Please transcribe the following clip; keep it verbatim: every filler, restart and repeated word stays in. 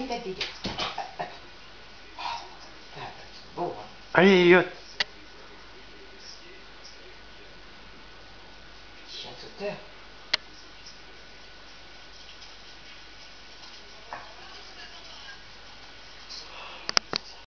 vite, vite, vite. C'est beau, hein. Allez, Elliot. Chien sauteur.